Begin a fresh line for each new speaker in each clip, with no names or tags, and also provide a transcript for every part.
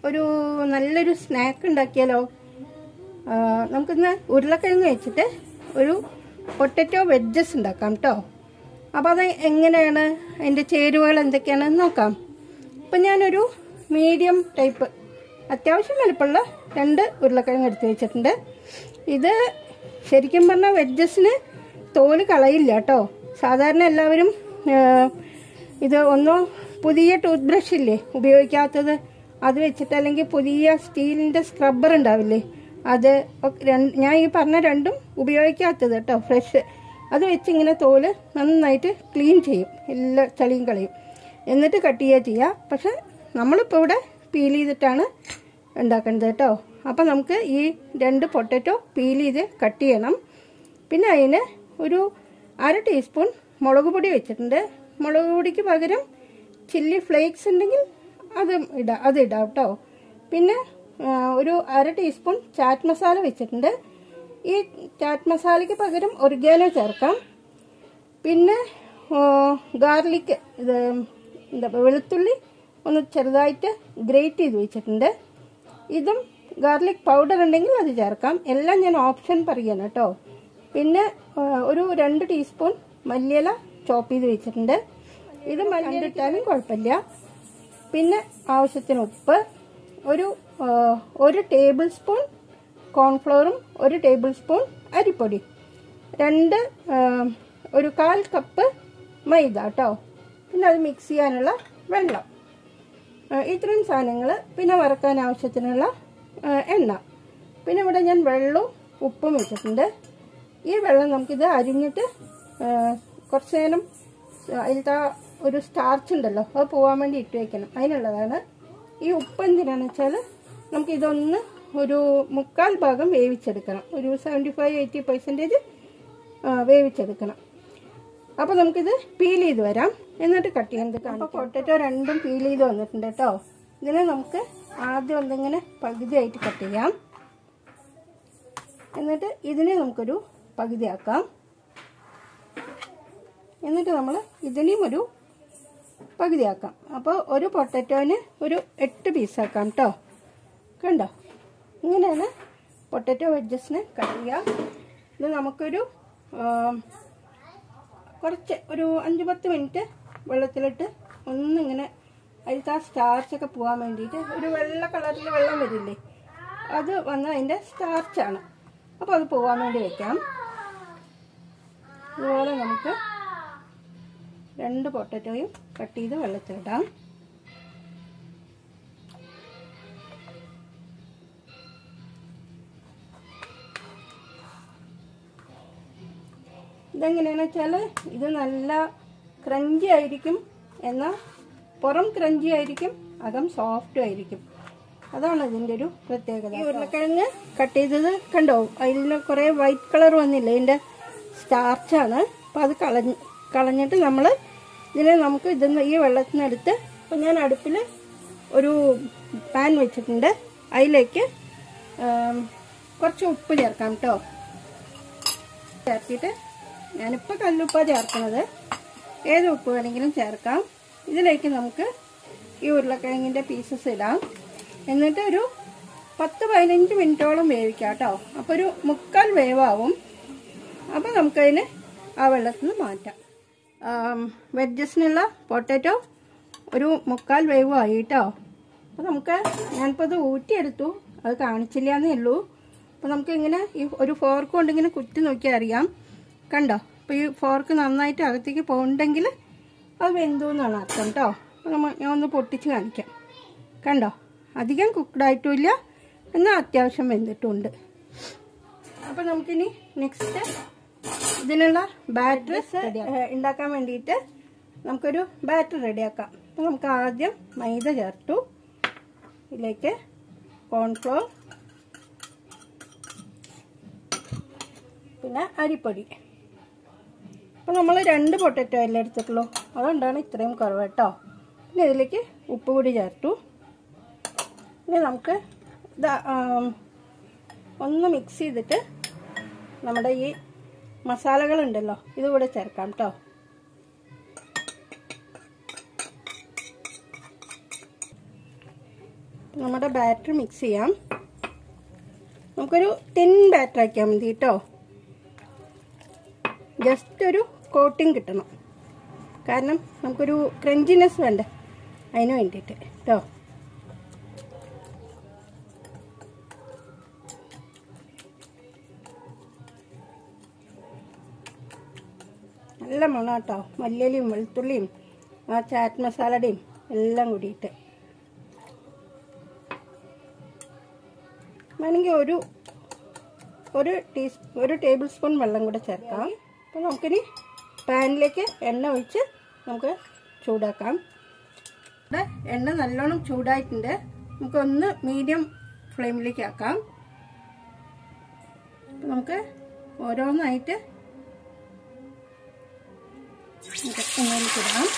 ഒരു നല്ലൊരു സ്നാക്ക് ഉണ്ടാക്കിയാലോ? നമുക്കിന്ന് ഉരുളക്കിഴങ്ങ് വെച്ചിട്ട് ഒരു പൊട്ടറ്റോ വെഡ്ജസ് ഉണ്ടാക്കാം കേട്ടോ. അപ്പോൾ അത് എങ്ങനെയാണ്, അതിൻ്റെ ചേരുവകൾ എന്തൊക്കെയാണെന്ന് നോക്കാം. അപ്പം ഞാനൊരു മീഡിയം ടൈപ്പ് അത്യാവശ്യം വലുപ്പമുള്ള 2 ഉരുളക്കിഴങ്ങ് എടുത്ത് വെച്ചിട്ടുണ്ട്. ഇത് ശരിക്കും പറഞ്ഞാൽ വെഡ്ജസിന് തോല് കളയില്ല കേട്ടോ. സാധാരണ എല്ലാവരും ഇത് ഒന്നോ പുതിയ ടൂത്ത് ബ്രഷ് ഇല്ലേ ഉപയോഗിക്കാത്തത്, അത് വെച്ചിട്ട്, അല്ലെങ്കിൽ പുതിയ സ്റ്റീലിൻ്റെ സ്ക്രബ്ബർ ഉണ്ടാവില്ലേ, അത് ഞാൻ ഈ പറഞ്ഞ 2ഉം ഉപയോഗിക്കാത്തത് കേട്ടോ, ഫ്രഷ്. അത് വെച്ച് ഇങ്ങനെ തോല് നന്നായിട്ട് ക്ലീൻ ചെയ്യും, എല്ലാ ചളിയും കളയും, എന്നിട്ട് കട്ട് ചെയ്യുക. പക്ഷെ നമ്മളിപ്പോൾ ഇവിടെ പീൽ ചെയ്തിട്ടാണ് ഉണ്ടാക്കുന്നത് കേട്ടോ. അപ്പോൾ നമുക്ക് ഈ 2 പൊട്ടറ്റോ പീൽ ചെയ്ത് കട്ട് ചെയ്യണം. പിന്നെ അതിന് ഒരു 1/2 ടീസ്പൂൺ മുളക് പൊടി വെച്ചിട്ടുണ്ട്. മുളക് പൊടിക്ക് പകരം ചില്ലി ഫ്ലേക്സ് ഉണ്ടെങ്കിൽ അത് ഇടാം കേട്ടോ. പിന്നെ ഒരു 1/2 ടീസ്പൂൺ ചാറ്റ് മസാല വെച്ചിട്ടുണ്ട്. ഈ ചാറ്റ് മസാലയ്ക്ക് പകരം ഒറിഗാനോ ചേർക്കാം. പിന്നെ ഗാർലിക്ക്, ഇത് വെളുത്തുള്ളി ഒന്ന് ചെറുതായിട്ട് ഗ്രേറ്റ് ചെയ്ത് വെച്ചിട്ടുണ്ട്. ഇതും ഗാർലിക് പൗഡർ ഉണ്ടെങ്കിൽ അത് ചേർക്കാം. എല്ലാം ഞാൻ ഓപ്ഷൻ പറയാണ് കേട്ടോ. പിന്നെ ഒരു 2 ടീസ്പൂൺ മല്ലിയില ചോപ്പ് ചെയ്ത് വെച്ചിട്ടുണ്ട്. ഇത് മല്ലിയില ഇട്ടാലും കുഴപ്പമില്ല. പിന്നെ ആവശ്യത്തിന് ഉപ്പ്, ഒരു ടേബിൾ സ്പൂൺ കോൺഫ്ലോറും 1 ടേബിൾ സ്പൂൺ അരിപ്പൊടി, ഒരു 1/4 കപ്പ് മൈദ കേട്ടോ. പിന്നെ അത് മിക്സ് ചെയ്യാനുള്ള വെള്ളം, ഇത്രയും സാധനങ്ങൾ. പിന്നെ വറക്കാൻ ആവശ്യത്തിനുള്ള എണ്ണ. പിന്നെ ഇവിടെ ഞാൻ വെള്ളവും ഉപ്പും വെച്ചിട്ടുണ്ട്. ഈ വെള്ളം നമുക്കിത് അരിഞ്ഞിട്ട് കുറച്ച് നേരം അതിലത്തെ ഒരു സ്റ്റാർച്ച് ഉണ്ടല്ലോ, അത് പോകാൻ വേണ്ടി ഇട്ട് വയ്ക്കണം, അതിനുള്ളതാണ്. ഈ ഉപ്പ് എന്തിനാണെന്ന് വെച്ചാൽ നമുക്കിതൊന്ന് ഒരു 3/4 ഭാഗം വേവിച്ചെടുക്കണം, ഒരു 75-80% വേവിച്ചെടുക്കണം. അപ്പോൾ നമുക്കിത് പീൽ ചെയ്ത് വരാം, എന്നിട്ട് കട്ട് ചെയ്യുന്നത് കാണാം. അപ്പോൾ പൊട്ടറ്റോ 2ഉം പീൽ ചെയ്ത് വന്നിട്ടുണ്ട് കേട്ടോ. ഇതിനെ നമുക്ക് ആദ്യം ഒന്നിങ്ങനെ പകുതിയായിട്ട് കട്ട് ചെയ്യാം. എന്നിട്ട് ഇതിനെ നമുക്കൊരു പകുതിയാക്കാം. എന്നിട്ട് നമ്മൾ ഇതിനെയും ഒരു പകുതിയാക്കാം. അപ്പോൾ ഒരു പൊട്ടറ്റോന് ഒരു 8 പീസാക്കാം കേട്ടോ. കണ്ടോ, ഇങ്ങനെയാണ് പൊട്ടറ്റോ വെഡ്ജസിന് കട്ട് ചെയ്യുക. ഇത് നമുക്കൊരു കുറച്ച് ഒരു 5-10 മിനിറ്റ് വെള്ളത്തിലിട്ട് ഒന്നിങ്ങനെ അതിലത്തെ ആ സ്റ്റാർച്ചൊക്കെ പോകാൻ വേണ്ടിയിട്ട്, ഒരു വെള്ള കളറിൽ വെള്ളം വരില്ലേ, അത് വന്ന് അതിൻ്റെ സ്റ്റാർച്ചാണ്. അപ്പോൾ അത് പോകാൻ വേണ്ടി വെക്കാം. അതുപോലെ നമുക്ക് 2 പൊട്ടറ്റോയും കട്ട് ചെയ്ത് വെള്ളത്തിലിടാം. ഇതെങ്ങനെയാണെന്ന് വെച്ചാൽ ഇത് നല്ല ക്രഞ്ചി ആയിരിക്കും, എന്നാൽ പുറം ക്രഞ്ചി ആയിരിക്കും, അകം സോഫ്റ്റും ആയിരിക്കും. അതാണ് ഇതിൻ്റെ ഒരു പ്രത്യേകത. ഈ ഉരുളക്കിഴങ്ങ് കട്ട് ചെയ്തത് കണ്ടോ, അതിൽ കുറേ വൈറ്റ് കളർ വന്നില്ലേ, ഇതിൻ്റെ സ്റ്റാർച്ചാണ്. അപ്പോൾ അത് കളഞ്ഞിട്ട് നമ്മൾ ഇതിനെ നമുക്ക് ഈ വെള്ളത്തിൽ നിന്ന് എടുത്ത്, അപ്പോൾ ഞാൻ അടുപ്പിൽ ഒരു പാൻ വെച്ചിട്ടുണ്ട്. അതിലേക്ക് കുറച്ച് ഉപ്പ് ചേർക്കാം കേട്ടോ. ചേർത്തിട്ട് ഞാനിപ്പോൾ കല്ലുപ്പാണ് ചേർക്കുന്നത്, ഏത് ഉപ്പ് വേണമെങ്കിലും ചേർക്കാം. ഇതിലേക്ക് നമുക്ക് ഈ ഉരുളക്കിഴങ്ങിൻ്റെ പീസസ് ഇടാം. എന്നിട്ട് ഒരു 10-15 മിനിറ്റോളം വേവിക്കാം കേട്ടോ. അപ്പോൾ ഒരു 3/4 വേവാവും. അപ്പോൾ നമുക്കതിന് ആ വെള്ളത്തിൽ നിന്ന് മാറ്റാം. വെഡ്ജസിനുള്ള പൊട്ടറ്റോ ഒരു 3/4 വേവായി കേട്ടോ. അപ്പോൾ ഞാനിപ്പോൾ അത് ഊറ്റിയെടുത്തു, അത് കാണിച്ചില്ല എന്നേ ഉള്ളൂ. അപ്പോൾ നമുക്ക് ഇങ്ങനെ ഈ ഒരു ഫോർക്ക് കൊണ്ട് ഇങ്ങനെ കുത്തി നോക്കിയാൽ അറിയാം. കണ്ടോ, അപ്പോൾ ഈ ഫോർക്ക് നന്നായിട്ട് അകത്തേക്ക് പോകുന്നുണ്ടെങ്കിൽ അത് വെന്തു എന്നാണ് അർത്ഥം കേട്ടോ. അപ്പോൾ ഞാൻ ഒന്ന് പൊട്ടിച്ച് കാണിക്കാം. കണ്ടോ, അധികം കുക്ക്ഡായിട്ടുമില്ല, എന്നാൽ അത്യാവശ്യം വെന്തിട്ടുമുണ്ട്. അപ്പോൾ നമുക്കിനി നെക്സ്റ്റ് ഇതിനുള്ള ബാറ്റർ ഉണ്ടാക്കാൻ വേണ്ടിയിട്ട് നമുക്കൊരു ബാറ്റർ റെഡിയാക്കാം. അപ്പോൾ നമുക്ക് ആദ്യം മൈദ ചേർത്തു, ഇതിലേക്ക് കോൺഫ്ലോർ, പിന്നെ അരിപ്പൊടി. അപ്പോൾ നമ്മൾ 2 പൊട്ടറ്റോ അല്ലേ എടുത്തിട്ടുള്ളൂ, അതുകൊണ്ടാണ് ഇത്രയും കുറവ് കേട്ടോ. പിന്നെ ഇതിലേക്ക് ഉപ്പ് കൂടി ചേർത്തു. ഇനി നമുക്ക് ഇത് ഒന്ന് മിക്സ് ചെയ്തിട്ട് നമ്മുടെ ഈ മസാലകളുണ്ടല്ലോ ഇതുകൂടെ ചേർക്കാം കേട്ടോ. നമ്മുടെ ബാറ്റർ മിക്സ് ചെയ്യാം. നമുക്കൊരു തിൻ ബാറ്റർ ആക്കിയാൽ മതി കേട്ടോ. ജസ്റ്റ് ഒരു കോട്ടിങ് കിട്ടണം. കാരണം നമുക്കൊരു ക്രഞ്ചിനെസ് വേണ്ട, അതിന് വേണ്ടിയിട്ട് കേട്ടോ. നല്ല മണം കേട്ടോ, മല്ലിയിലയും വെളുത്തുള്ളിയും ആ ചാറ്റ് മസാലയുടെയും എല്ലാം കൂടിയിട്ട്. വേണമെങ്കിൽ ഒരു ടേബിൾ സ്പൂൺ വെള്ളം കൂടെ ചേർക്കാം. അപ്പോൾ നമുക്കിനി പാനിലേക്ക് എണ്ണ ഒഴിച്ച് നമുക്ക് ചൂടാക്കാം. ഇവിടെ എണ്ണ നല്ലോണം ചൂടായിട്ടുണ്ട്. നമുക്കൊന്ന് മീഡിയം ഫ്ലെയിമിലേക്ക് ആക്കാം. നമുക്ക് ഓരോന്നായിട്ട് എണ്ണയിലേക്ക് ഇടാം.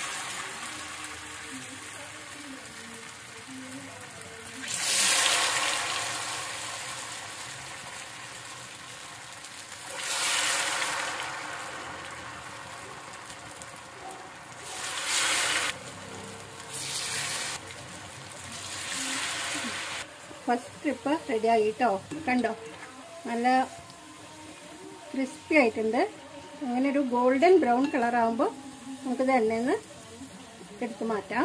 ഫസ്റ്റ് ട്രിപ്പ് റെഡി ആയി കേട്ടോ. കണ്ടോ, നല്ല ക്രിസ്പി ആയിട്ടുണ്ട്. അങ്ങനെ ഒരു ഗോൾഡൻ ബ്രൗൺ കളർ ആകുമ്പോൾ നമുക്കിത് എണ്ണയിൽ നിന്ന് എടുത്ത് മാറ്റാം.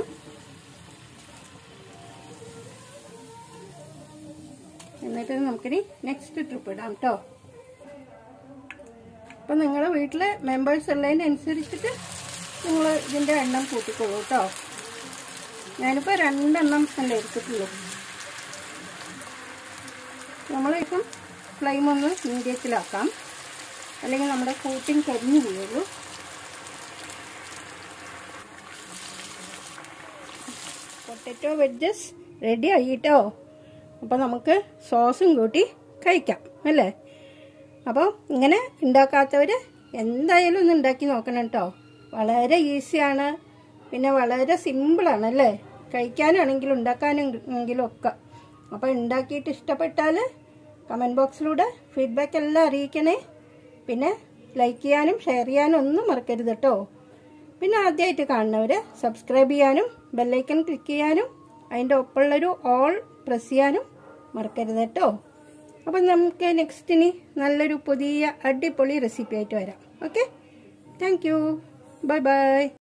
എന്നിട്ട് നമുക്കിനി നെക്സ്റ്റ് ട്രിപ്പ് ഇടാം കേട്ടോ. അപ്പം നിങ്ങളുടെ വീട്ടിൽ മെമ്പേഴ്സ് ഉള്ളതിനനുസരിച്ചിട്ട് നിങ്ങൾ ഇതിൻ്റെ എണ്ണം കൂട്ടിക്കോളൂ കേട്ടോ. ഞാനിപ്പോൾ 2 എണ്ണം അല്ലേ എടുത്തിട്ടുള്ളൂ. നമ്മളിപ്പം ഫ്ലെയിം ഒന്ന് മീഡിയത്തിലാക്കാം, അല്ലെങ്കിൽ നമ്മുടെ കോട്ടിങ് കരിഞ്ഞു പോയുള്ളൂ. പൊട്ടറ്റോ വെഡ്ജസ് റെഡി ആയിട്ടോ. അപ്പോൾ നമുക്ക് സോസും കൂട്ടി കഴിക്കാം അല്ലേ. അപ്പോൾ ഇങ്ങനെ ഉണ്ടാക്കാത്തവർ എന്തായാലും ഒന്ന് ഉണ്ടാക്കി നോക്കണം കേട്ടോ. വളരെ ഈസിയാണ്, പിന്നെ വളരെ സിമ്പിളാണ് അല്ലേ. കഴിക്കാനാണെങ്കിലും ഉണ്ടാക്കാനാണെങ്കിലും ഒക്കെ. അപ്പോൾ ഉണ്ടാക്കിയിട്ട് ഇഷ്ടപ്പെട്ടാൽ കമൻറ്റ് ബോക്സിലൂടെ ഫീഡ്ബാക്ക് എല്ലാം അറിയിക്കണേ. പിന്നെ ലൈക്ക് ചെയ്യാനും ഷെയർ ചെയ്യാനും ഒന്നും മറക്കരുത് കേട്ടോ. പിന്നെ ആദ്യമായിട്ട് കാണുന്നവർ സബ്സ്ക്രൈബ് ചെയ്യാനും ബെല്ലൈക്കൺ ക്ലിക്ക് ചെയ്യാനും അതിൻ്റെ ഒപ്പമുള്ളൊരു ഓൾ പ്രസ് ചെയ്യാനും മറക്കരുത് കേട്ടോ. അപ്പം നമുക്ക് നെക്സ്റ്റിന് നല്ലൊരു പുതിയ അടിപൊളി റെസിപ്പി ആയിട്ട് വരാം. Okay, thank you, bye by.